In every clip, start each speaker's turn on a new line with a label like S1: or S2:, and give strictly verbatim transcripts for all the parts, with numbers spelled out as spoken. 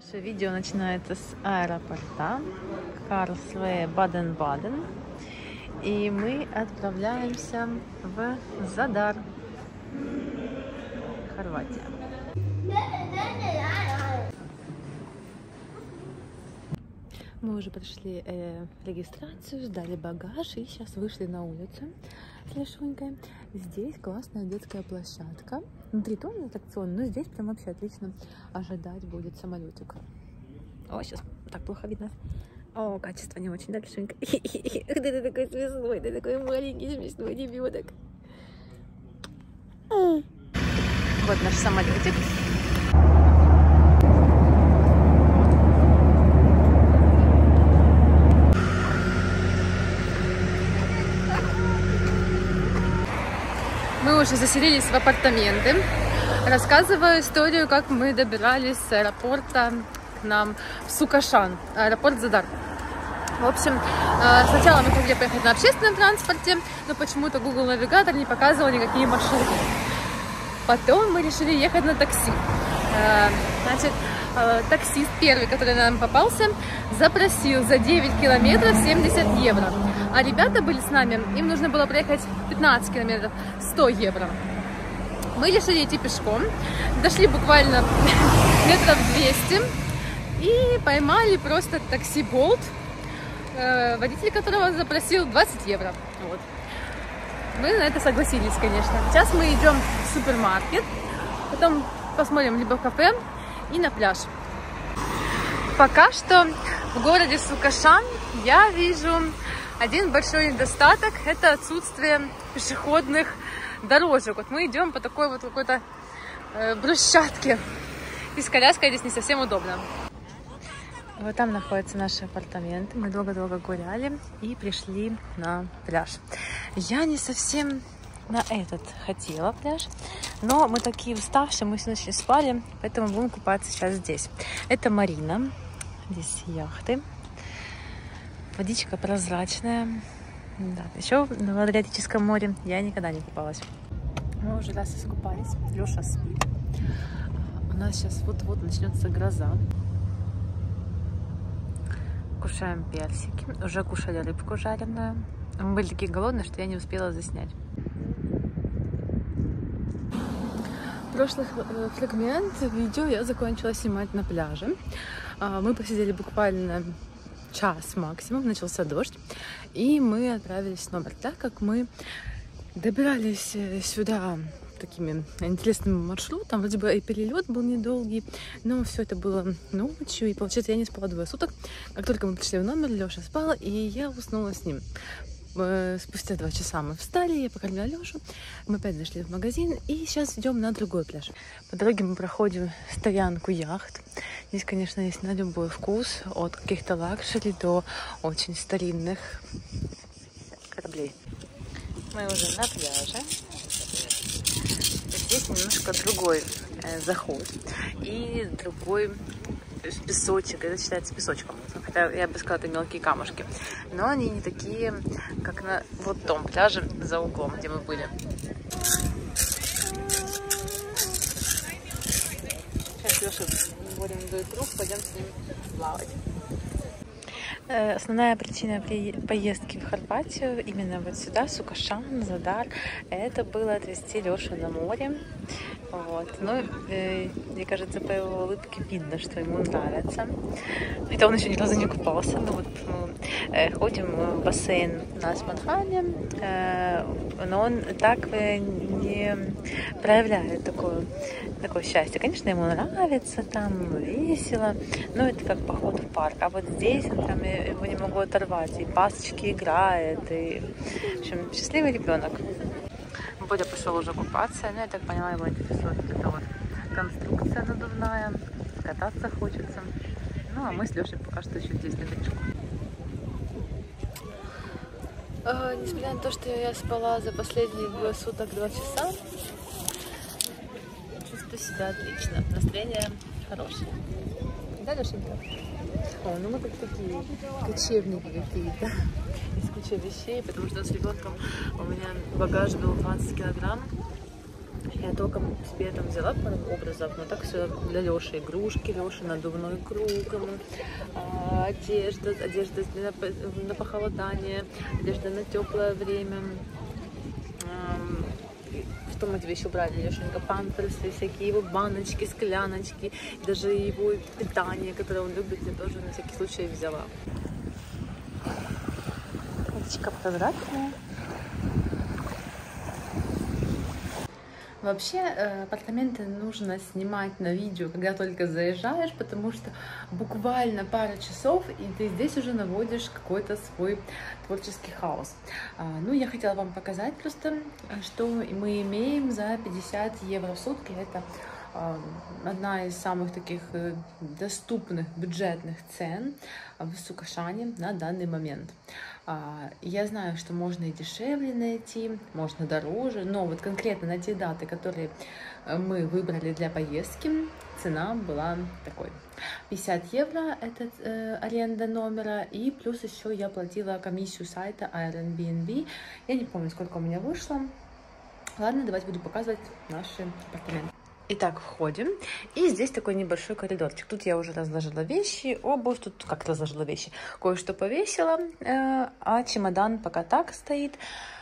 S1: Наше видео начинается с аэропорта Карлсвее, Баден-Баден. И мы отправляемся в Задар, Хорватия. Мы уже прошли э, регистрацию, сдали багаж и сейчас вышли на улицу с Лешунькой. Здесь классная детская площадка. Внутри тоже аттракцион, но здесь прям вообще отлично ожидать будет самолетик. О, сейчас так плохо видно. О, качество не очень, да, Лешунька? Ты такой смешной, ты такой маленький смешной ребенок. Вот наш самолетик. Мы уже заселились в апартаменты. Рассказываю историю, как мы добирались с аэропорта к нам в Сукашан, аэропорт Задар. В общем, сначала мы хотели поехать на общественном транспорте, но почему-то Google навигатор не показывал никакие маршруты. Потом мы решили ехать на такси. Значит, таксист первый, который нам попался, запросил за девять километров семьдесят евро. А ребята были с нами, им нужно было проехать пятнадцать километров, сто евро. Мы решили идти пешком, дошли буквально метров двести и поймали просто такси Болт, водитель которого запросил двадцать евро. Вот. Мы на это согласились, конечно. Сейчас мы идем в супермаркет, потом посмотрим либо в кафе и на пляж. Пока что в городе Сукашан я вижу один большой недостаток – это отсутствие пешеходных дорожек. Вот мы идем по такой вот какой-то э, брусчатке, и с коляской здесь не совсем удобно. Вот там находятся наши апартаменты. Мы долго-долго гуляли и пришли на пляж. Я не совсем на этот хотела пляж, но мы такие уставшие, мы всю ночь не спали, поэтому будем купаться сейчас здесь. Это марина, здесь яхты. Водичка прозрачная. Да, еще в Адриатическом море я никогда не купалась. Мы уже раз искупались. Леша спит. У нас сейчас вот-вот начнется гроза. Кушаем персики. Уже кушали рыбку жареную. Мы были такие голодные, что я не успела заснять. Прошлый фрагмент видео я закончила снимать на пляже. Мы посидели буквально час максимум, начался дождь, и мы отправились в номер. Так как мы добирались сюда такими интересными маршрутами, вроде бы и перелет был недолгий, но все это было ночью, и получается я не спала двое суток. Как только мы пришли в номер, Леша спал, и я уснула с ним. Спустя два часа мы встали, я покормила Лешу, мы опять зашли в магазин, и сейчас идем на другой пляж. По дороге мы проходим стоянку яхт. Здесь, конечно, есть на любой вкус, от каких-то лакшери до очень старинных кораблей. Мы уже на пляже. Здесь немножко другой э, заход и другой песочек. Это считается песочком, хотя я бы сказала, это мелкие камушки, но они не такие, как на вот том пляже за углом, где мы были. Сейчас Леша будем дует круг, пойдем с ним плавать. Основная причина поездки в Хорватию, именно вот сюда, Сукашан, Задар, это было отвезти Лешу на море. Вот. Ну, э, мне кажется, по его улыбке видно, что ему нравится. Хотя он еще ни разу не купался. Но вот мы э, ходим в бассейн на Османхане, э, но он так э, не проявляет такое, такое счастье. Конечно, ему нравится, там весело, но это как поход в парк. А вот здесь он там, его не могу оторвать. И пасочки играет, и, в общем, счастливый ребенок. Бодя пошел уже купаться, но я так поняла, его интересует эта вот конструкция надувная, кататься хочется. Ну, а мы с Лешей пока что еще здесь на бережку. А, несмотря на то, что я спала за последние двое суток два часа, чувствую себя отлично, настроение хорошее. Да, Лешенька? О, ну мы как такие кочевники какие-то. Есть куча вещей, потому что с ребенком у меня багаж был двадцать килограмм. Я Я только себе там взяла пару образов, но так все для Лёши. Игрушки, Лёши, надувной круг, а, одежда, одежда на, на похолодание, одежда на теплое время. А, что мы тебе еще брали, Лешенька? Памперсы, всякие его баночки, скляночки, даже его питание, которое он любит, я тоже на всякий случай взяла. Водичка прозрачная. Вообще апартаменты нужно снимать на видео, когда только заезжаешь, потому что буквально пара часов, и ты здесь уже наводишь какой-то свой творческий хаос. Ну, я хотела вам показать просто, что мы имеем за пятьдесят евро в сутки. Это одна из самых таких доступных бюджетных цен в Сукашане на данный момент. Я знаю, что можно и дешевле найти, можно дороже, но вот конкретно на те даты, которые мы выбрали для поездки, цена была такой. пятьдесят евро это э, аренда номера, и плюс еще я платила комиссию сайта Airbnb. Я не помню, сколько у меня вышло. Ладно, давайте буду показывать наши апартаменты. Итак, входим, и здесь такой небольшой коридорчик. Тут я уже разложила вещи, обувь, тут как разложила вещи, кое-что повесила, э, а чемодан пока так стоит.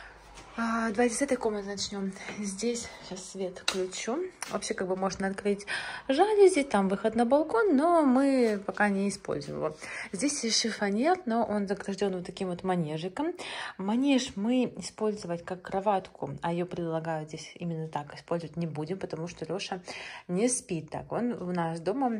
S1: А, давайте с этой комнаты начнем. Здесь сейчас свет включу. Вообще, как бы можно открыть жалюзи, там выход на балкон, но мы пока не используем его. Здесь есть шифоньер, но он загражден вот таким вот манежиком. Манеж мы использовать как кроватку, а ее предлагают здесь именно так использовать не будем, потому что Леша не спит так. Он у нас дома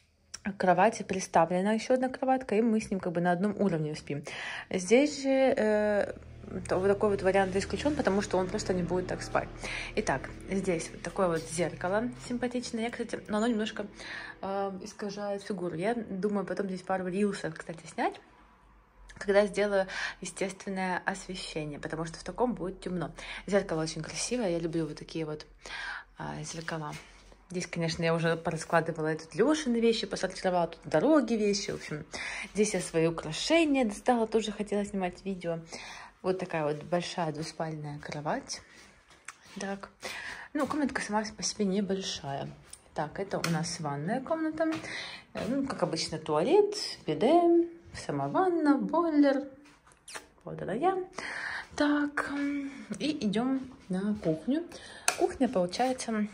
S1: к кровати приставлена еще одна кроватка, и мы с ним как бы на одном уровне спим. Здесь же э, вот такой вот вариант исключен, потому что он просто не будет так спать. Итак, здесь вот такое вот зеркало симпатичное. Я, кстати, но оно немножко э, искажает фигуру. Я думаю потом здесь пару рилсов, кстати, снять, когда сделаю естественное освещение, потому что в таком будет темно. Зеркало очень красивое, я люблю вот такие вот э, зеркала. Здесь, конечно, я уже пораскладывала тут Лешины вещи, посортировала тут дороги вещи. В общем, здесь я свои украшения достала, тоже хотела снимать видео. Вот такая вот большая двуспальная кровать. Так, ну, комнатка сама по себе небольшая. Так, это у нас ванная комната. Ну, как обычно, туалет, биде, сама ванна, бойлер. Вот это я. Так, и идем на кухню. Кухня получается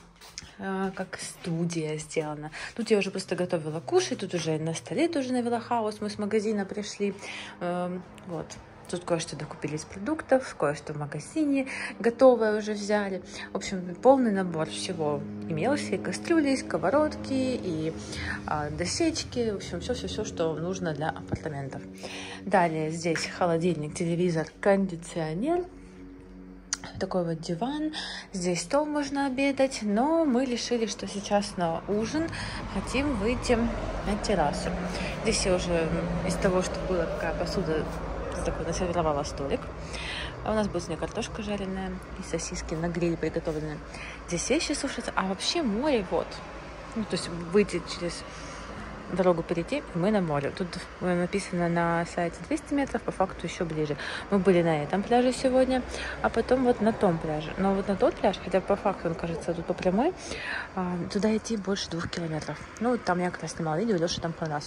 S1: как студия сделана. Тут я уже просто готовила кушать, тут уже на столе тоже навела хаос, мы с магазина пришли. Вот. Тут кое-что докупили из продуктов, кое-что в магазине готовое уже взяли. В общем, полный набор всего имелся. И кастрюли, и сковородки, и а, досечки. В общем, все-все-все, что нужно для апартаментов. Далее здесь холодильник, телевизор, кондиционер. Такой вот диван. Здесь стол можно обедать. Но мы решили, что сейчас на ужин хотим выйти на террасу. Здесь я уже из того, что была такая посуда, такой насервировала столик. А у нас будет сегодня картошка жареная и сосиски на гриле приготовленные. Здесь вещи сушатся. А вообще море вот. Ну, то есть выйти через дорогу, перейти, и мы на море. Тут написано на сайте двести метров, по факту еще ближе. Мы были на этом пляже сегодня, а потом вот на том пляже. Но вот на тот пляж, хотя по факту он кажется тут по прямой, туда идти больше двух километров. Ну, там я как раз снимала видео, Леша там понравился.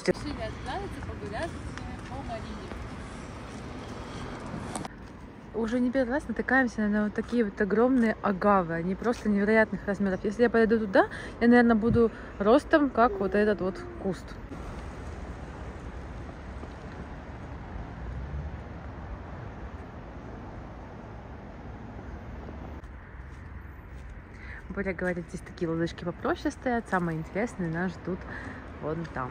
S1: Уже не первый раз натыкаемся на вот такие вот огромные агавы. Они просто невероятных размеров. Если я пойду туда, я, наверное, буду ростом, как вот этот вот куст. Боря говорит, здесь такие лодочки попроще стоят. Самые интересные нас ждут вон там.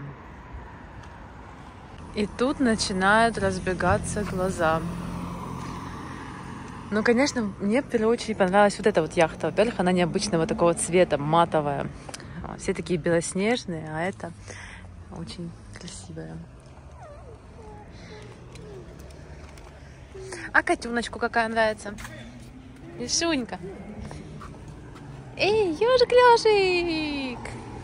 S1: И тут начинают разбегаться глаза. Ну, конечно, мне в первую очередь понравилась вот эта вот яхта. Во-первых, она необычного такого цвета, матовая. Все такие белоснежные, а это очень красивая. А котеночку какая нравится? Ишунька. Эй, ежик-лешик!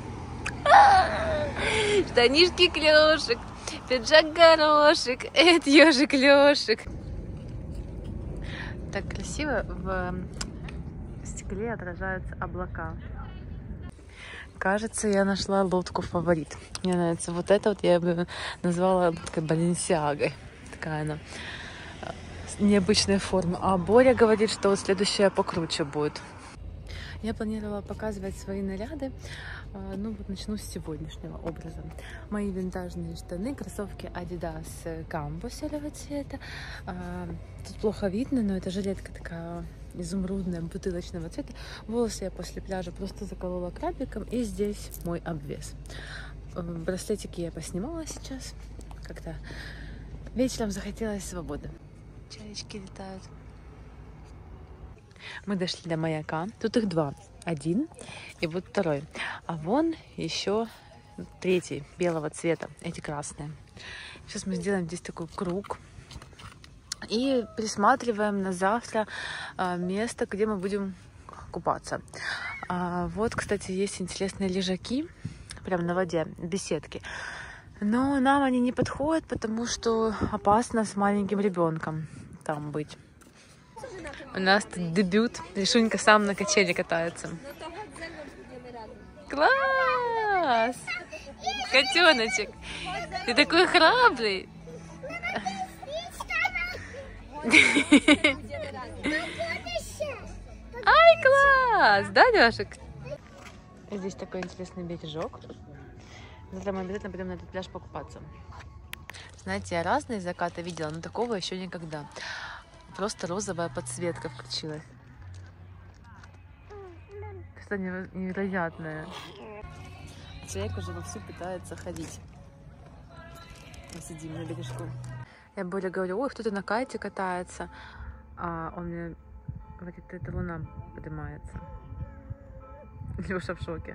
S1: Штанишки клешек, пиджак горошек. Это ежик-лешик. Так красиво в скале отражаются облака. Кажется, я нашла лодку фаворит. Мне нравится вот эта вот, я бы назвала лодкой Баленсиагой. Такая она необычная форма. А Боря говорит, что вот следующая покруче будет. Я планировала показывать свои наряды, ну вот начну с сегодняшнего образа. Мои винтажные штаны, кроссовки Adidas Gambo серого цвета. Тут плохо видно, но это жилетка такая изумрудная, бутылочного цвета. Волосы я после пляжа просто заколола крабиком, и здесь мой обвес. Браслетики я поснимала сейчас, как-то вечером захотелось свободы. Чаечки летают. Мы дошли до маяка. Тут их два. Один и вот второй. А вон еще третий, белого цвета. Эти красные. Сейчас мы сделаем здесь такой круг. И присматриваем на завтра место, где мы будем купаться. Вот, кстати, есть интересные лежаки. Прямо на воде, беседки. Но нам они не подходят, потому что опасно с маленьким ребенком там быть. У нас тут дебют. Ришунька сам на качели катается. Класс! Котеночек! Ты такой храбрый! Ай, класс! Да, Лёшек? Здесь такой интересный бережок. Завтра мы обязательно пойдем на этот пляж покупаться. Знаете, я разные закаты видела, но такого еще никогда. Просто розовая подсветка включилась. Что невероятное. Человек уже вовсю пытается ходить. Мы сидим на бережку. Я Боре говорю, ой, кто-то на кайте катается. А он мне говорит, это луна поднимается. Леша в шоке.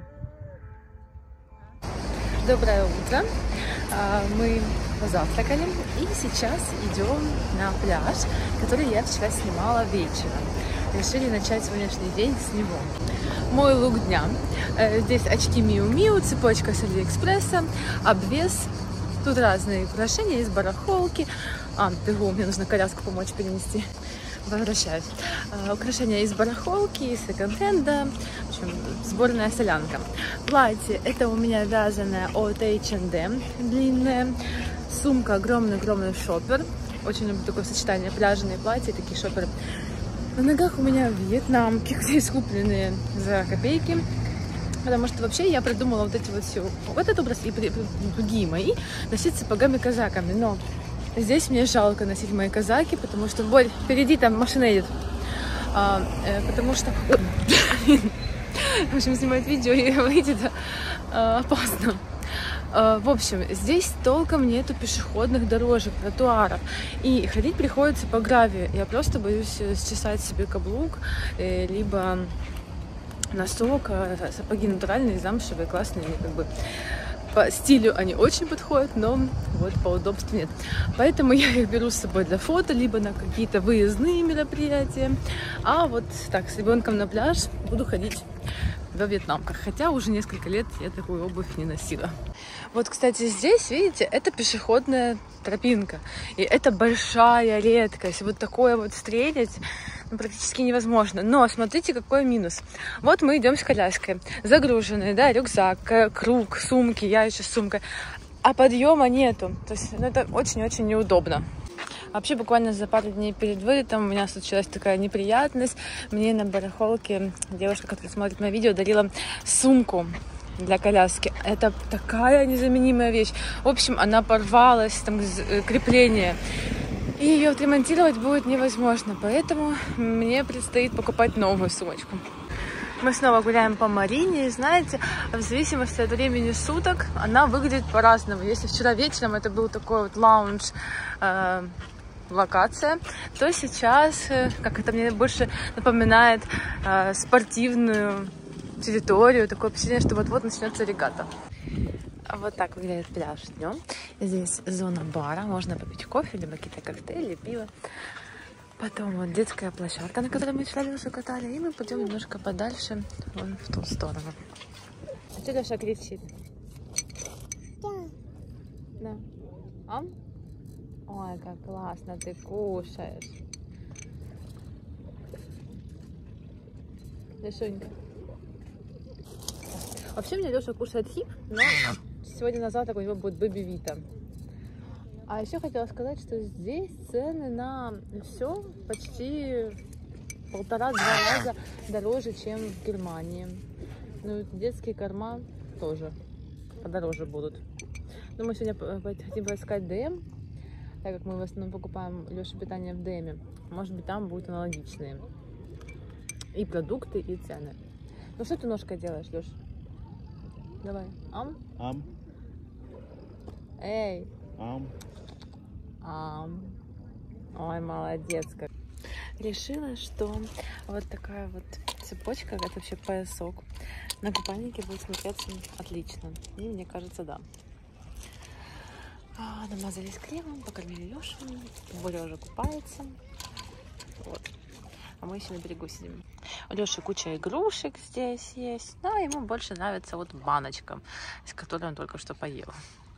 S1: Доброе утро. Мы позавтракали и сейчас идем на пляж, который я вчера снимала вечером. Решили начать сегодняшний день с него. Мой лук дня. Здесь очки Миу Миу, цепочка с Алиэкспресса, обвес. Тут разные украшения из барахолки. А, бегу, мне нужно коляску помочь перенести. Возвращаюсь. А, украшения из барахолки, из секонд-хенда. В общем, сборная солянка. Платье это у меня вязаное от эйч энд эм, длинное. Сумка огромный-огромный шопер. Очень люблю такое сочетание пляжные платья, такие шоперы. На ногах у меня вьетнамки, здесь купленные за копейки. Потому что вообще я придумала вот эти вот все, вот этот образ и другие мои, носить сапогами-казаками. Но здесь мне жалко носить мои казаки, потому что, Борь, впереди там машина едет. А, э, потому что... В общем, снимать видео и выйдет а, опасно. А, в общем, здесь толком нету пешеходных дорожек, тротуаров. И ходить приходится по гравию. Я просто боюсь счесать себе каблук, э, либо... носок, сапоги натуральные, замшевые, классные, они как бы по стилю они очень подходят, но вот по удобству нет. Поэтому я их беру с собой для фото, либо на какие-то выездные мероприятия. А вот так, с ребенком на пляж буду ходить во вьетнамках. Хотя уже несколько лет я такую обувь не носила. Вот, кстати, здесь, видите, это пешеходная тропинка. И это большая редкость. Вот такое вот встретить ну, практически невозможно. Но смотрите, какой минус. Вот мы идем с коляской. Загруженные, да, рюкзак, круг, сумки, я еще с сумкой. А подъема нету. То есть ну, это очень-очень неудобно. Вообще, буквально за пару дней перед вылетом у меня случилась такая неприятность. Мне на барахолке девушка, которая смотрит мое видео, дарила сумку для коляски. Это такая незаменимая вещь. В общем, она порвалась, там крепление. И ее отремонтировать будет невозможно. Поэтому мне предстоит покупать новую сумочку. Мы снова гуляем по Марине. И знаете, в зависимости от времени суток она выглядит по-разному. Если вчера вечером это был такой вот лаунж, э, локация, то сейчас, э, как это мне больше напоминает, э, спортивную территорию. Такое впечатление, что вот-вот начнется регата. Вот так выглядит пляж днем. Здесь зона бара. Можно попить кофе, либо какие-то коктейли, пиво. Потом вот детская площадка, на которой мы вчера Лешу катали. И мы пойдем немножко подальше, вон в ту сторону. А что Леша кричит? Да. Да. Ам? Ой, как классно ты кушаешь. Лешонька. Вообще, у меня Леша кушает хип, но сегодня на завтрак у него будет Бэби Вита. А еще хотела сказать, что здесь цены на все почти полтора-два раза дороже, чем в Германии. Ну, детские корма тоже подороже будут. Но мы сегодня хотим поискать ДМ, так как мы в основном покупаем Леше питание в ДМе. Может быть, там будут аналогичные и продукты, и цены. Ну, что ты ножкой делаешь, Леш? Давай. Ам?
S2: Ам.
S1: Эй.
S2: Ам.
S1: Ам. Ой, молодец как. Решила, что вот такая вот цепочка, это вообще поясок, на купальнике будет смотреться отлично. И мне кажется, да. А, намазались кремом, покормили Лешу. Боря уже купается. Вот. А мы еще на берегу сидим. У Леши куча игрушек здесь есть. Но ему больше нравится вот баночка, из которой он только что поел.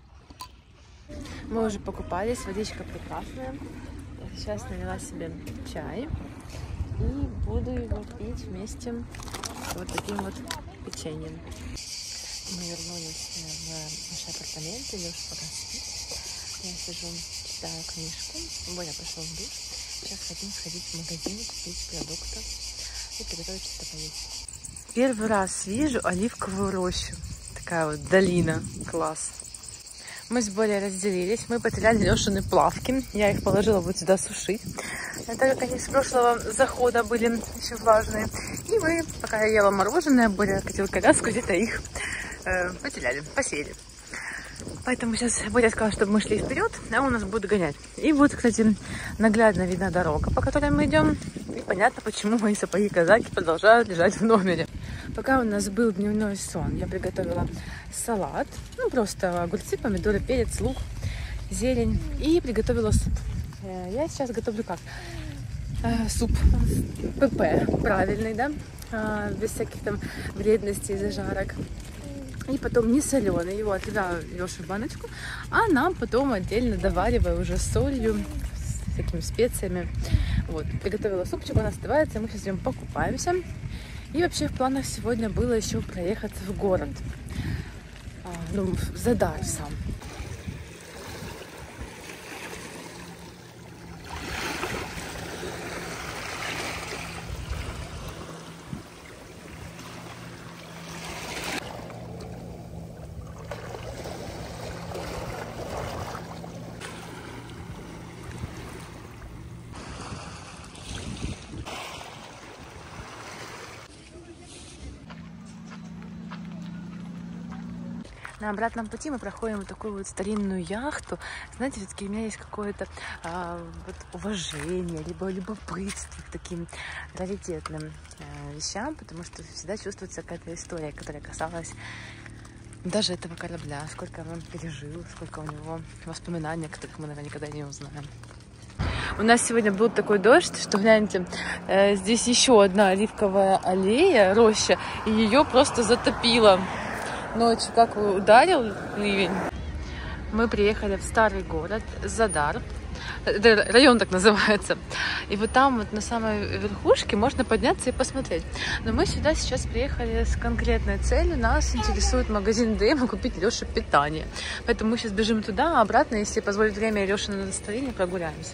S1: Мы уже покупались, водичка прекрасная. Я сейчас налила себе чай и буду его пить вместе с вот таким вот печеньем. Мы вернулись в наши апартаменты, Леша пока спит. Я сижу, читаю книжку. Боря пошел в душ. Сейчас хотим сходить в магазин, купить продуктов и приготовить что-то поесть. Первый раз вижу оливковую рощу. Такая вот долина. Класс. Мы с Борей разделились. Мы потеряли Лешины плавки. Я их положила вот сюда сушить. Так как они с прошлого захода были еще влажные. И мы, пока я ела мороженое, Боря катил коляску, где-то их э, потеряли, посеяли. Поэтому сейчас Боря сказал, чтобы мы шли вперед, а он нас будет гонять. И вот, кстати, наглядно видна дорога, по которой мы идем. И понятно, почему мои сапоги-казаки продолжают лежать в номере. Пока у нас был дневной сон, я приготовила салат. Ну, просто огурцы, помидоры, перец, лук, зелень. И приготовила суп. Я сейчас готовлю как? Суп ПП, правильный, да? Без всяких там вредностей, зажарок. И потом не соленый, его отливаю Лешу в баночку, а нам потом отдельно довариваю уже с солью, с такими специями. Вот, приготовила супчик, он остывается, мы сейчас идем покупаемся. И вообще в планах сегодня было еще проехаться в город, а, ну, в Задар сам. На обратном пути мы проходим вот такую вот старинную яхту. Знаете, все-таки у меня есть какое-то а, вот уважение, либо любопытство к таким раритетным а, вещам, потому что всегда чувствуется какая-то история, которая касалась даже этого корабля. Сколько он пережил, сколько у него воспоминаний, о которых мы, наверное, никогда не узнаем. У нас сегодня был такой дождь, что, гляньте, э, здесь еще одна оливковая аллея, роща, и ее просто затопило. Ночью как ударил ливень. Мы приехали в старый город Задар. Это район так называется. И вот там вот на самой верхушке можно подняться и посмотреть. Но мы сюда сейчас приехали с конкретной целью. Нас интересует магазин ДМ и купить Леше питание. Поэтому мы сейчас бежим туда, а обратно, если позволит время, Леше на настроение, прогуляемся.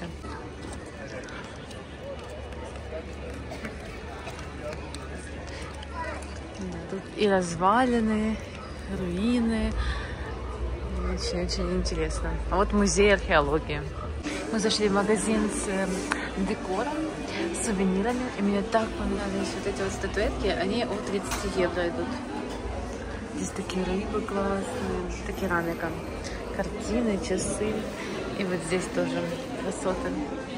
S1: Тут и развалины, руины. Очень-очень интересно. А вот музей археологии. Мы зашли в магазин с декором, с сувенирами. И мне так понравились вот эти вот статуэтки. Они от тридцати евро идут. Здесь такие рыбы классные, это керамика. Картины, часы. И вот здесь тоже красоты.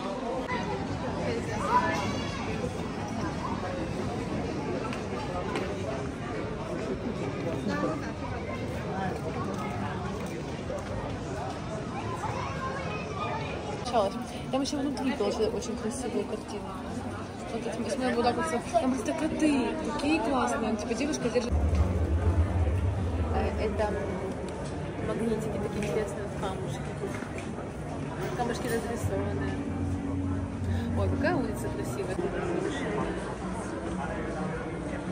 S1: Там еще внутри тоже очень красивые картины. Вот эти, если вот так вот, там просто коты, такие классные. Типа девушка держит. Это магнитики, такие интересные камушки. Камушки разрисованные. Ой, какая улица красивая.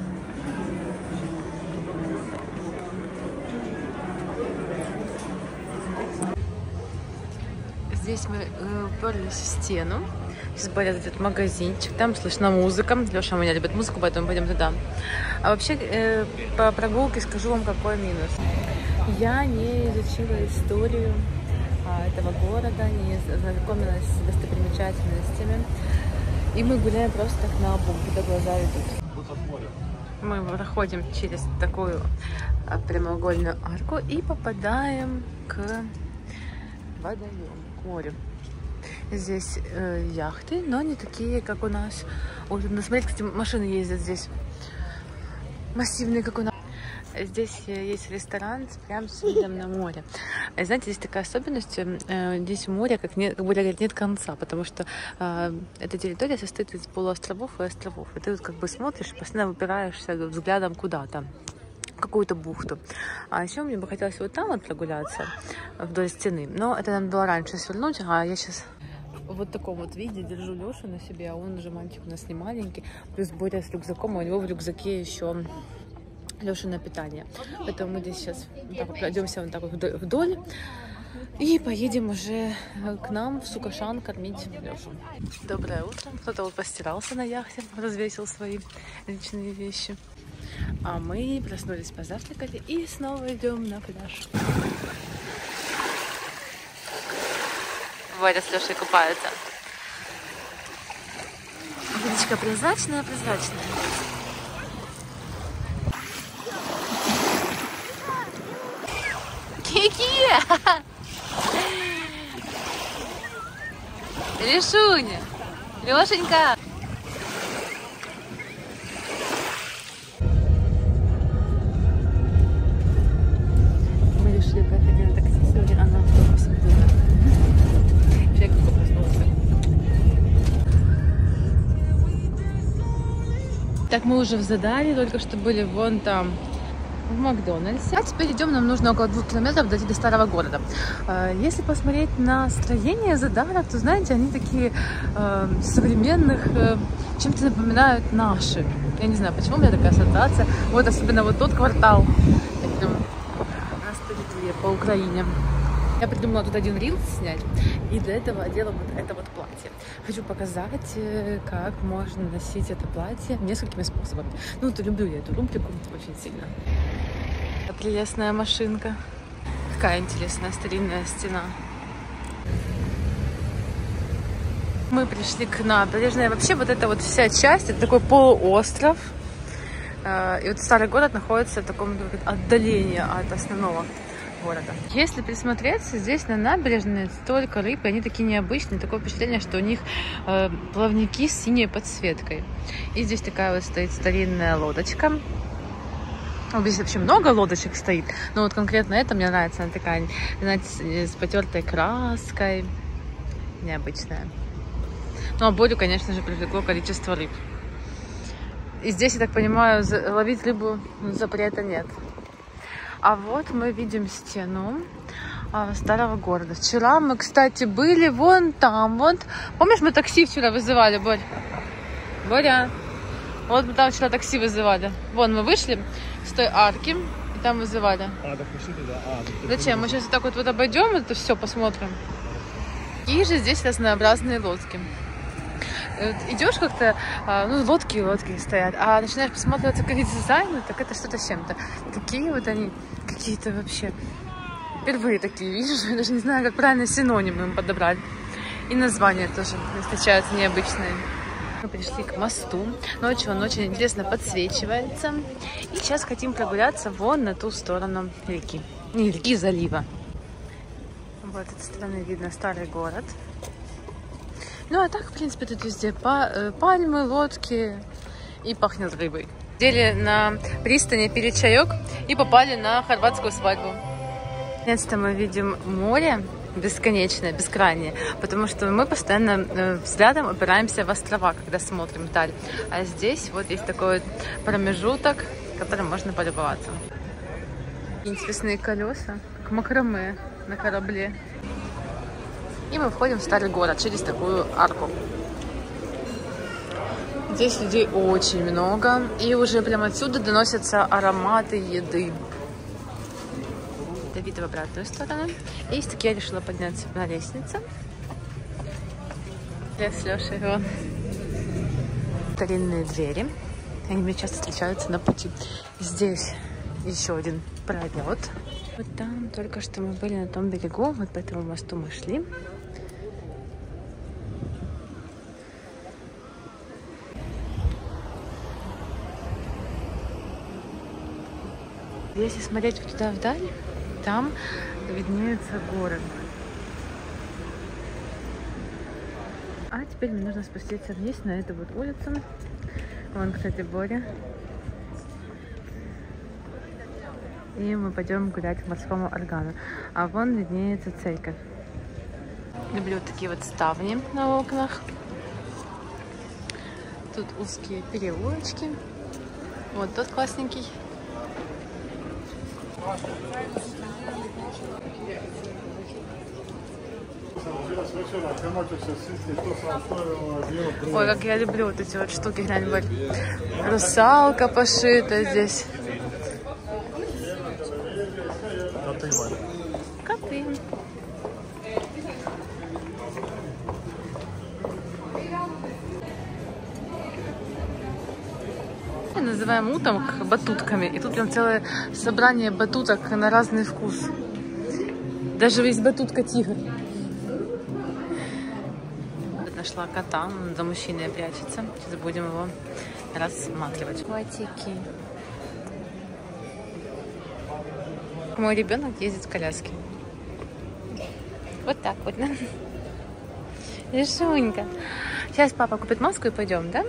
S1: Здесь мы э, уперлись в стену. Сейчас будет этот магазинчик, там слышна музыка. Леша у меня любит музыку, поэтому пойдем туда. А вообще, э, по прогулке скажу вам, какой минус. Я не изучила историю а, этого города, не знакомилась с достопримечательностями. И мы гуляем просто так наобум, куда глаза идут. Мы проходим через такую а, прямоугольную арку и попадаем к водоему, к морю. Здесь э, яхты, но не такие, как у нас. Ой, смотрите, кстати, машины ездят здесь. Массивные, как у нас. Здесь есть ресторан прям с видом на море. И знаете, здесь такая особенность. Э, здесь море, как, нет, как бы говорят, нет конца, потому что э, эта территория состоит из полуостровов и островов. И ты вот как бы смотришь, постоянно выпираешься взглядом куда-то, какую-то бухту. А еще мне бы хотелось вот там вот прогуляться вдоль стены. Но это надо было раньше свернуть, а я сейчас вот в таком вот виде держу Лешу на себе, а он уже мальчик у нас не маленький. Плюс Боря с рюкзаком, а у него в рюкзаке еще Леша на питание. Поэтому мы здесь сейчас так вот пройдемся вот так вот вдоль, вдоль и поедем уже к нам в Сукашан кормить Лешу. Доброе утро. Кто-то вот постирался на яхте, развесил свои личные вещи. А мы проснулись, позавтракали и снова идем на пляж. Варя с Лешей купаются. Водичка прозрачная, прозрачная. Кики! Лешуня! Лешенька! Мы решили проходить на такси сегодня, она в автобусе была. Человек только проснулся. Так, мы уже в Задаре, только что были вон там, в Макдональдсе. А теперь идем, нам нужно около двух километров дойти до старого города. Если посмотреть на строение Задара, то, знаете, они такие э, современных, э, чем-то напоминают наши. Я не знаю, почему у меня такая ассоциация. Вот особенно вот тот квартал. Это у нас впереди по Украине. Я придумала тут один рилс снять, и для этого одела вот это вот платье. Хочу показать, как можно носить это платье несколькими способами. Ну, вот люблю я эту рубрику очень сильно. Прелестная машинка. Какая интересная старинная стена. Мы пришли к набережной. Вообще вот эта вот вся часть, это такой полуостров. И вот старый город находится в таком отдалении от основного города. Если присмотреться, здесь на набережной столько рыб, и они такие необычные. Такое впечатление, что у них э, плавники с синей подсветкой. И здесь такая вот стоит старинная лодочка. Здесь вообще много лодочек стоит, но вот конкретно эта мне нравится. Она такая, знаете, с потертой краской. Необычная. Ну, а Борю, конечно же, привлекло количество рыб. И здесь, я так понимаю, ловить рыбу запрета нет. А вот мы видим стену а, старого города. Вчера мы, кстати, были вон там. Вот. Помнишь, мы такси вчера вызывали, Борь? Боря. Вот мы там вчера такси вызывали. Вон мы вышли с той арки и там вызывали. А, так пошли туда. А, зачем? Мы сейчас вот так вот, вот обойдем это все, посмотрим. И же здесь разнообразные лодки. Вот идешь как-то, ну, лодки и лодки стоят, а начинаешь посматриваться какие-то дизайны, так это что-то с чем-то. Такие вот они, какие-то вообще. Впервые такие вижу, я даже не знаю, как правильно синонимы им подобрать. И названия тоже встречаются необычные. Мы пришли к мосту. Ночью он очень интересно подсвечивается. И сейчас хотим прогуляться вон на ту сторону реки. Не реки, залива. Вот с этой стороны видно старый город. Ну, а так, в принципе, тут везде пальмы, лодки и пахнет рыбой. Сидели на пристани, пили чаек и попали на хорватскую свадьбу. Наконец-то мы видим море бесконечное, бескрайнее, потому что мы постоянно взглядом опираемся в острова, когда смотрим вдаль. А здесь вот есть такой вот промежуток, которым можно полюбоваться. Интересные колеса, как макраме на корабле. И мы входим в старый город через такую арку. Здесь людей очень много. И уже прямо отсюда доносятся ароматы еды. Давид в обратную сторону. И с таки я решила подняться на лестницу. Я с Лешей, вон. Старинные двери. Они мне часто встречаются на пути. Здесь еще один пролет. Вот там только что мы были на том берегу. Вот по этому мосту мы шли. Если смотреть вот туда вдаль, там виднеются горы. А теперь мне нужно спуститься вниз на эту вот улицу. Вон, кстати, Боря. И мы пойдем гулять к морскому органу. А вон виднеется церковь. Люблю такие вот ставни на окнах. Тут узкие переулочки. Вот тот классненький. Ой, как я люблю вот эти вот штуки, глянь, вот русалка пошита здесь. Коты. Мы называем уток батутками. И тут прям целое собрание батуток на разный вкус. Даже весь батутка-тигр. Нашла кота, он за мужчиной прячется. Сейчас будем его рассматривать. Котики. Мой ребенок ездит в коляске. Вот так вот. Лешунька. Сейчас папа купит маску и пойдем, да?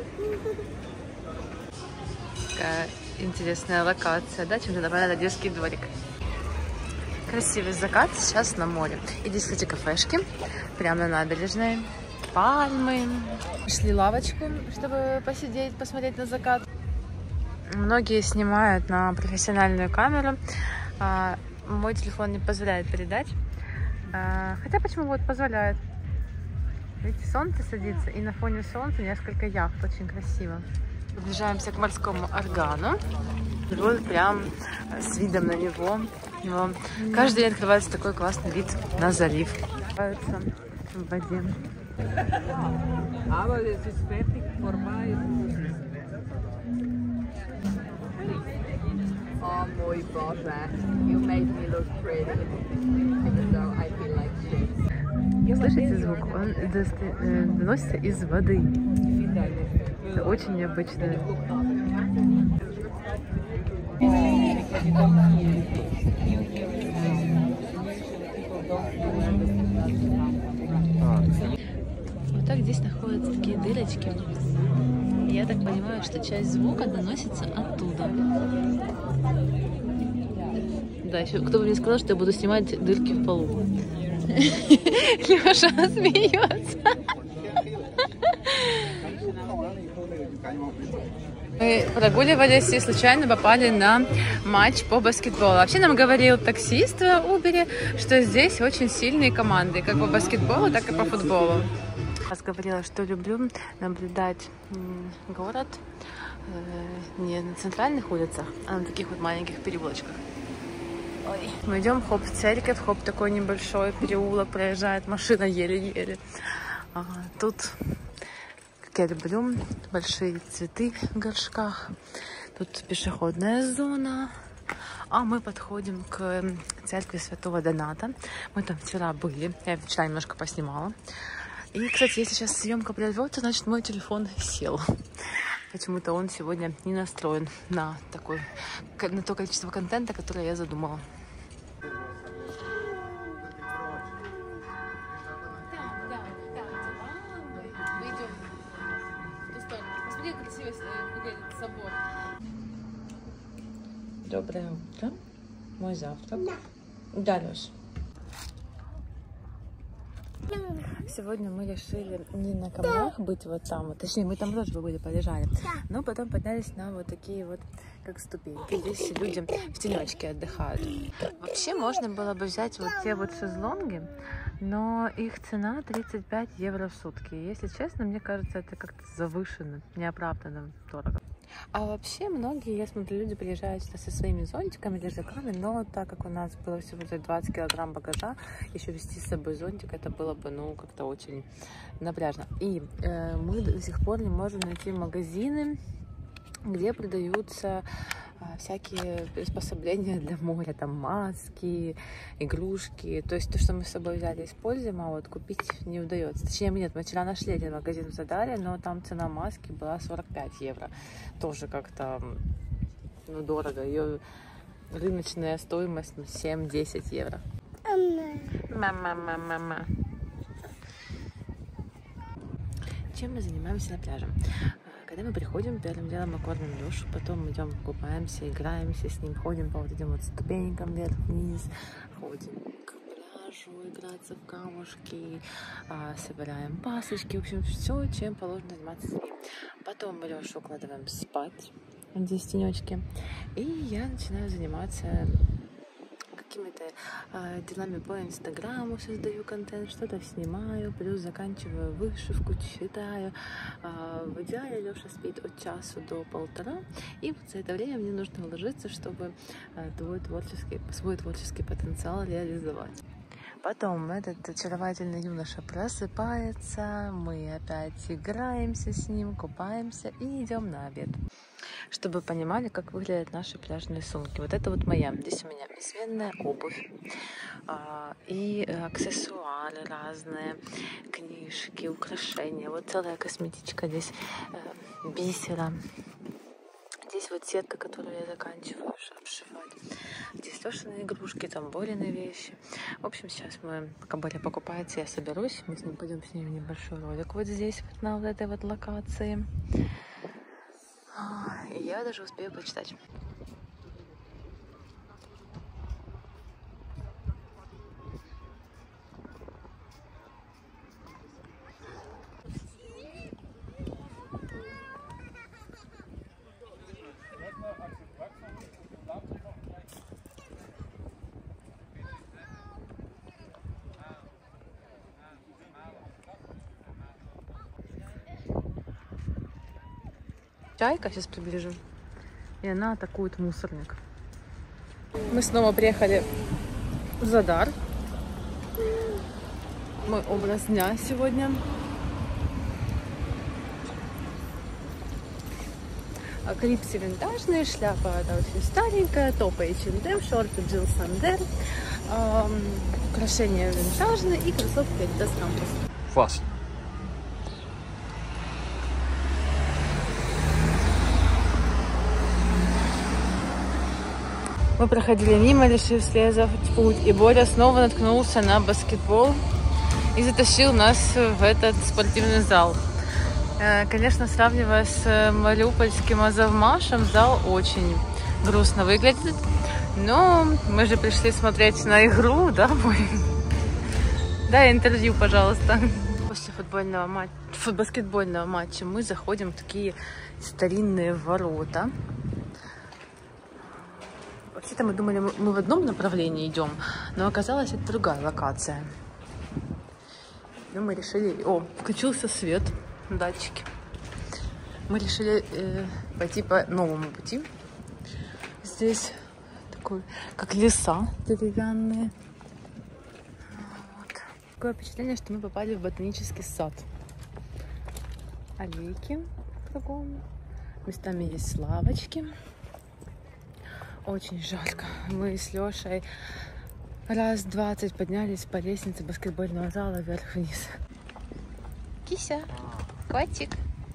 S1: Такая интересная локация, да? Чем-то напоминает детский дворик. Красивый закат сейчас на море. И здесь, кстати, кафешки. Прямо на набережной. Пальмы. Нашли лавочку, чтобы посидеть, посмотреть на закат. Многие снимают на профессиональную камеру. А, мой телефон не позволяет передать. А, хотя почему вот позволяет? Видите, солнце садится, и на фоне солнца несколько яхт. Очень красиво. Приближаемся к морскому органу. Вот прям с видом на него. Но каждый день открывается такой классный вид на залив. В воде.
S2: Aber es ist fertig vorbei. Oh, my Boże, you made me look pretty. Even though I feel like shit.
S1: Слышите звук? Он доносится из воды. Это очень необычно. Вот так здесь находятся такие дырочки. Я так понимаю, что часть звука доносится оттуда. Да, еще кто бы мне сказал, что я буду снимать дырки в полу. Леша смеется. Мы прогуливались и случайно попали на матч по баскетболу. Вообще нам говорил таксист в Uber, что здесь очень сильные команды, как по баскетболу, так и по футболу. Я говорила, что люблю наблюдать город не на центральных улицах, а на таких вот маленьких переулочках. Ой. Мы идем, хоп, в церковь, хоп, такой небольшой переулок, проезжает машина еле-еле. А, тут, как я люблю, большие цветы в горшках. Тут пешеходная зона. А мы подходим к церкви Святого Доната. Мы там вчера были, я вчера немножко поснимала. И, кстати, если сейчас съемка прервется, значит мой телефон сел. Почему-то он сегодня не настроен на, такой, на то количество контента, которое я задумала. Доброе утро. Мой завтрак. Да, Лёш. Сегодня мы решили не на камнях быть вот там, вот, точнее, мы там тоже были, полежали, но потом поднялись на вот такие вот, как ступеньки. Здесь люди в тенечке отдыхают. Вообще можно было бы взять вот те вот шезлонги, но их цена тридцать пять евро в сутки. Если честно, мне кажется, это как-то завышено, неоправданно дорого. А вообще многие, я смотрю, люди приезжают сюда со своими зонтиками, лежаками, но так как у нас было всего двадцать килограмм багажа, еще вести с собой зонтик, это было бы, ну, как-то очень напряжно. И э, мы до сих пор не можем найти магазины, где продаются а, всякие приспособления для моря, там маски, игрушки. То есть то, что мы с собой взяли, используем, а вот купить не удается. Точнее, нет, мы вчера нашли один магазин в Задаре, но там цена маски была сорок пять евро. Тоже как-то, ну, дорого. Ее рыночная стоимость, ну, семь-десять евро. Мама, мама, мама. Чем мы занимаемся на пляже? Когда мы приходим, первым делом мы кормим Лешу, потом идем купаемся, играемся с ним, ходим по вот этим вот ступенькам вверх-вниз, ходим к пляжу, играться в камушки, собираем пасочки, в общем, все, чем положено заниматься с ним. Потом мы Лешу укладываем спать, здесь тенечки, и я начинаю заниматься какими-то э, делами по инстаграму, создаю контент, что-то снимаю, плюс заканчиваю вышивку, читаю. Э, в идеале Леша спит от часу до полтора, и вот за это время мне нужно уложиться, чтобы э, твой творческий, свой творческий потенциал реализовать. Потом этот очаровательный юноша просыпается, мы опять играемся с ним, купаемся и идем на обед. Чтобы вы понимали, как выглядят наши пляжные сумки. Вот это вот моя. Здесь у меня бессменная обувь а, и аксессуары разные, книжки, украшения. Вот целая косметичка здесь э, бисера. Здесь вот сетка, которую я заканчиваю обшивать. Здесь Лешины игрушки, там Борины вещи. В общем, сейчас мы, пока Боря покупается, я соберусь. Мы с ним пойдем снимем небольшой ролик вот здесь, вот на вот этой вот локации. И я даже успею почитать. Чайка, сейчас приближу, и она атакует мусорник. Мы снова приехали в Задар. Мой образ дня сегодня. Клипсы винтажные, шляпа да, очень старенькая, топы эйч энд эм, шорты Jill Sander, эм, украшения винтажные и кроссовки Adidas Campus.
S3: Фас.
S1: Мы проходили мимо, решив срезать путь, и Боря снова наткнулся на баскетбол и затащил нас в этот спортивный зал. Конечно, сравнивая с мариупольским Азовмашем, зал очень грустно выглядит, но мы же пришли смотреть на игру, да, Боря? Дай интервью, пожалуйста. После футбольного матча, баскетбольного матча мы заходим в такие старинные ворота. Вообще-то мы думали, мы в одном направлении идем, но оказалось, это другая локация. Но мы решили... О, включился свет, датчики. Мы решили э, пойти по новому пути. Здесь такой, как леса деревянные. Вот. Такое впечатление, что мы попали в ботанический сад. Аллейки кругом. Местами есть лавочки. Очень жарко. Мы с Лешей раз двадцать поднялись по лестнице баскетбольного зала вверх-вниз. Кися, котик,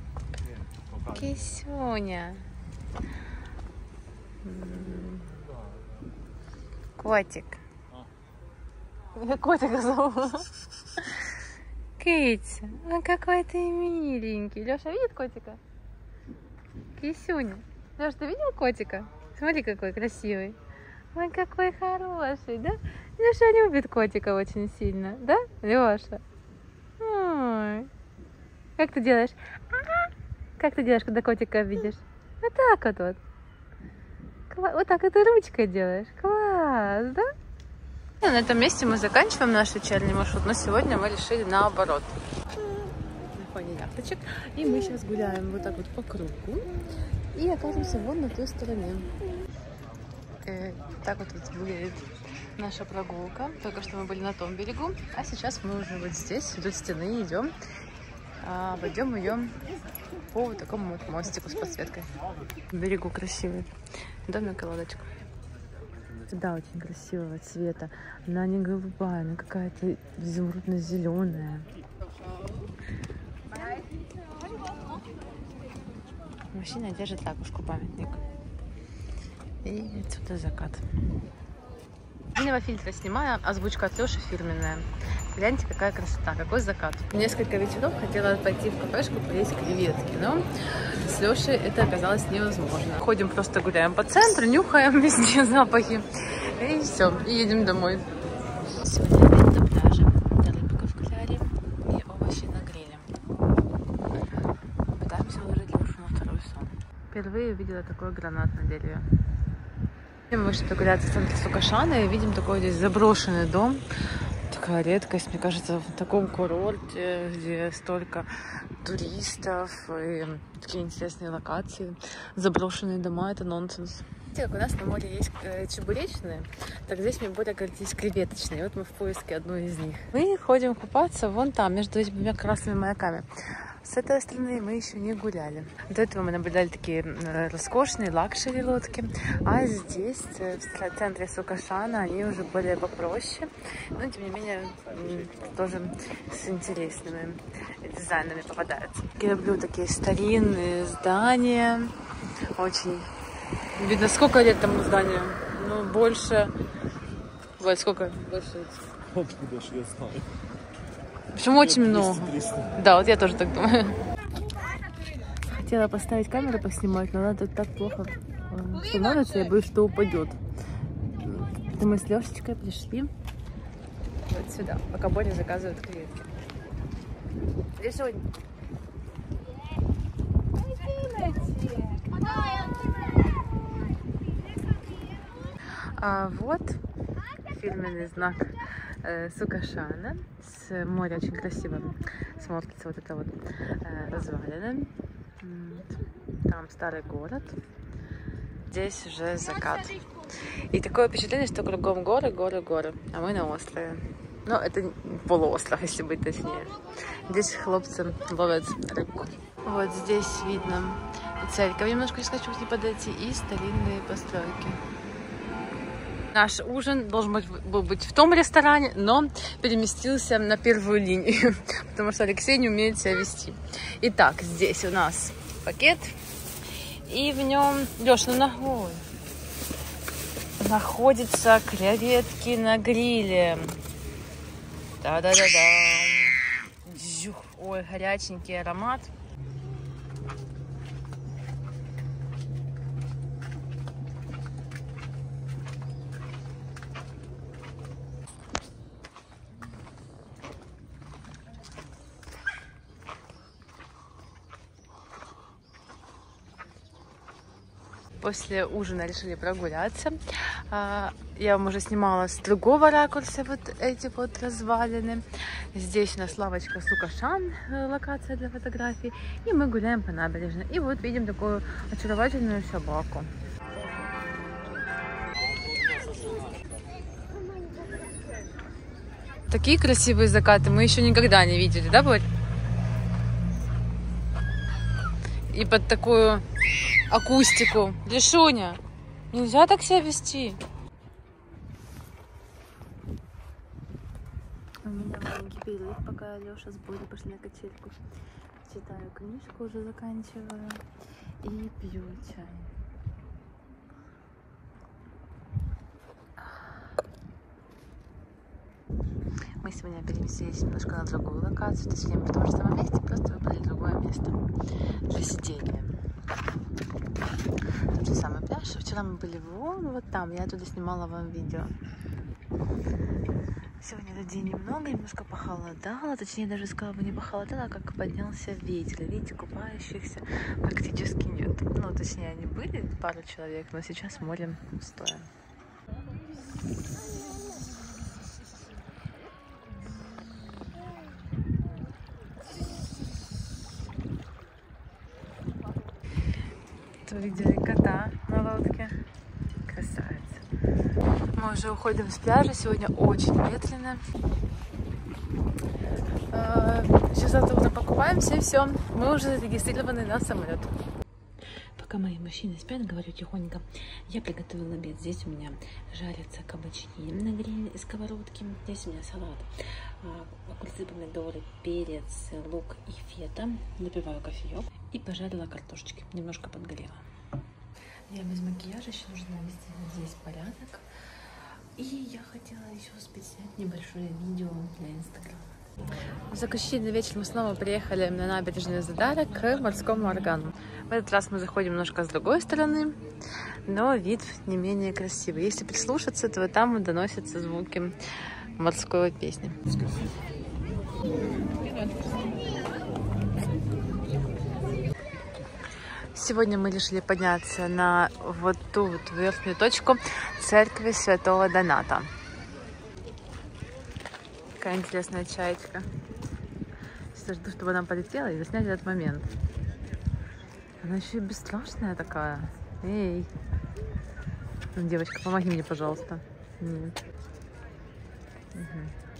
S1: Кисюня, котик. Я котика зовут. Китя, а какой ты миленький. Леша видит котика? Кисюня. Леш, ты видел котика? Смотри, какой красивый. Ой, какой хороший, да? Леша любит котика очень сильно, да, Леша? Ой. Как ты делаешь? А-а-а. Как ты делаешь, когда котика видишь? Вот так вот вот. Кла- вот так это ручкой делаешь. Класс, да? На этом месте мы заканчиваем наш вечерний маршрут, но сегодня мы решили наоборот. фоне яхточек. И мы сейчас гуляем вот так вот по кругу и окажемся вон на той стороне. Э, так вот, вот выглядит наша прогулка. Только что мы были на том берегу, а сейчас мы уже вот здесь, вдоль стены идем. А, пойдем ее по вот такому вот мостику с подсветкой. Берегу красивый домик и лодочка. Да, очень красивого цвета. Она не голубая, она какая-то изумрудно-зеленая. Мужчина держит ракушку, памятник. И отсюда закат. Синего фильтра снимаю, озвучка от Лёши фирменная. Гляньте, какая красота, какой закат. Несколько вечеров хотела пойти в кафешку поесть креветки, но с Лёшей это оказалось невозможно. Ходим, просто гуляем по центру, нюхаем везде запахи. И все, и едем домой. Сегодня опять на пляже. Рыбка в кляре и овощи на гриле. Пытаемся уложить Лёшу на второй сон. Впервые увидела такой гранат на дереве. Мы вышли прогуляться в центре Сукашана и видим такой здесь заброшенный дом. Такая редкость, мне кажется, в таком курорте, где столько туристов и такие интересные локации. Заброшенные дома — это нонсенс. Как у нас на море есть чебуречные, так здесь мне более говорят, есть креветочные. Вот мы в поиске одной из них. Мы ходим купаться вон там, между этими двумя красными маяками. С этой стороны мы еще не гуляли. До этого мы наблюдали такие роскошные лакшери лодки. А здесь, в центре Сукашана, они уже более попроще. Но, тем не менее, тоже с интересными дизайнами попадаются. Я люблю такие старинные здания. Очень... Видно, сколько лет тому зданию? Ну, больше... Вот сколько? Больше...
S3: Откуда ж я знаю?
S1: Почему очень много? Да, вот я тоже так думаю. Хотела поставить камеру поснимать, но она тут так плохо становится, я боюсь, что упадет. Это мы с Лешечкой пришли вот сюда, пока Боря заказывает креветки. Лешунь. А вот фирменный знак э, Сукашана. С моря очень красиво смотрится вот это вот э, развалины. Там старый город. Здесь уже закат. И такое впечатление, что кругом горы, горы, горы. А мы на острове. Но это полуостров, если быть точнее. Здесь хлопцы ловят рыбку. Вот здесь видно церковь. Немножко сейчас хочу к ней подойти. И старинные постройки. Наш ужин должен быть, был быть в том ресторане, но переместился на первую линию, потому что Алексей не умеет себя вести. Итак, здесь у нас пакет, и в нем, Леш, ну ногой, находятся креветки на гриле. Да-да-да-да. Ой, горяченький аромат. После ужина решили прогуляться. Я вам уже снимала с другого ракурса вот эти вот развалины. Здесь у нас лавочка Сукашан, локация для фотографий. И мы гуляем по набережной. И вот видим такую очаровательную собаку. Такие красивые закаты мы еще никогда не видели, да, Борь? И под такую акустику. Лешуня, нельзя так себя вести. У меня маленький перерыв, пока Леша с Борей пошли на качельку. Читаю книжку, уже заканчиваю. И пью чай. Мы сегодня переместились немножко на другую локацию. Точнее, мы в том же самом месте, просто выбрали другое место для сидения. Тот же самый пляж. Вчера мы были вон, вот там. Я оттуда снимала вам видео. Сегодня людей немного, немножко похолодало. Точнее, даже сказала бы не похолодало, а как поднялся ветер. Видите, купающихся практически нет. Ну, точнее, они были, пару человек, но сейчас море пустое. что увидели кота на лодке. Красавец. Мы уже уходим с пляжа. Сегодня очень ветрено. Сейчас завтра утром покупаемся, и все. Мы уже зарегистрированы на самолет. Пока мои мужчины спят, говорю тихонько. Я приготовила обед. Здесь у меня жарятся кабачки на гриле из сковородки. Здесь у меня салат. Огурцы, помидоры, перец, лук и фета. Напиваю кофеек. И пожарила картошечки. Немножко подгорела. Я без макияжа. Еще нужно навести вот здесь порядок. И я хотела еще успеть снять небольшое видео для Инстаграма. В заключительный вечер мы снова приехали на набережную Задара к морскому органу. В этот раз мы заходим немножко с другой стороны, но вид не менее красивый. Если прислушаться, то там доносятся звуки морской песни. Сегодня мы решили подняться на вот ту вот верхнюю точку церкви Святого Доната. Какая интересная чаечка. Сейчас жду, чтобы она полетела и заснять этот момент. Она еще и бесстрашная такая. Эй! Ну, девочка, помоги мне, пожалуйста. Нет. Угу.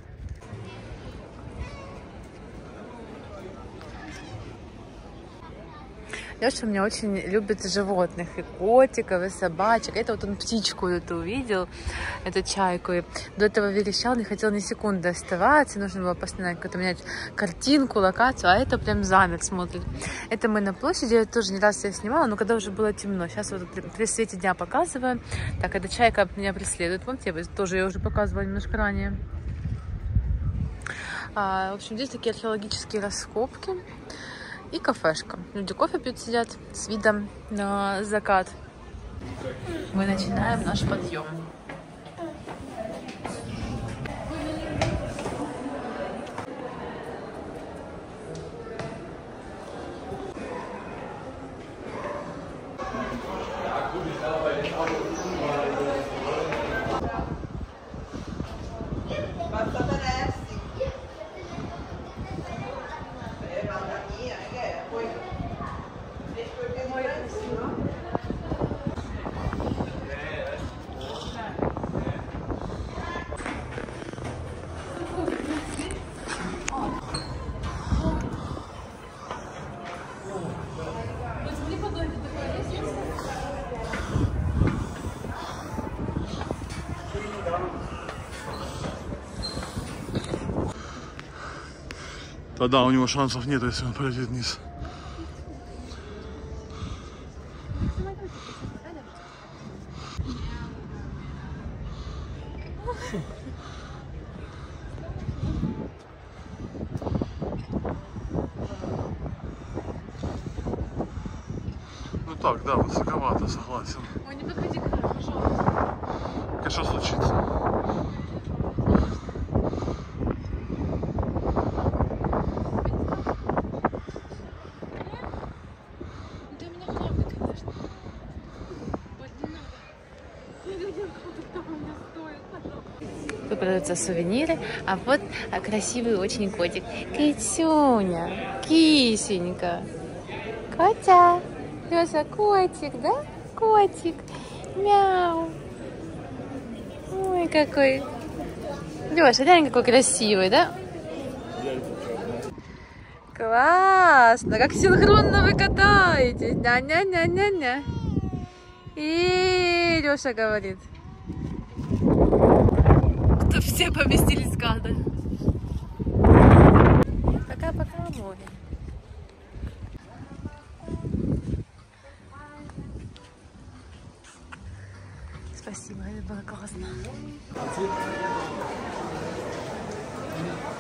S1: Леша у меня очень любит животных, и котиков, и собачек. Это вот он птичку эту увидел, эту чайку. И до этого верещал, не хотел ни секунды оставаться. Нужно было постоянно как-то менять картинку, локацию. А это прям замер, смотрит. Это мы на площади, я тоже не раз я снимала, но когда уже было темно. Сейчас вот при, при свете дня показываю. Так, эта чайка меня преследует. Помните, я тоже ее уже показывала немножко ранее. А, в общем, здесь такие археологические раскопки. И кафешка. Люди кофе пьют, сидят с видом на закат. Мы начинаем наш подъем.
S3: Тогда у него шансов нет, если он полетит вниз. Ну так, да, высоковато, согласен.
S1: Ой, не подходи к нам, пожалуйста.
S3: Что случится?
S1: Тут продаются сувениры, а вот красивый очень котик. Китюня, кисенька. Котя. Лёша, котик, да? Котик. Мяу. Ой, какой. Лёша, реально какой красивый, да? Классно. Как синхронно вы катаетесь. Ня-ня-ня-ня-ня. И Лёша говорит. Все поместились в кадр. Пока-пока, море. Спасибо, это было классно.